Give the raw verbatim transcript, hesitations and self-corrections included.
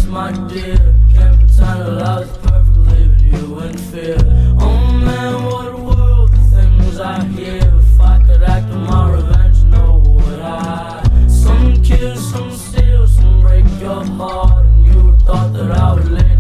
my dear. Can't pretend that I was perfect, leaving you in fear. Oh man, what a world, the things I hear. If I could act on my revenge, know what I. Some kill, some steal, some break your heart, and you thought that I would lay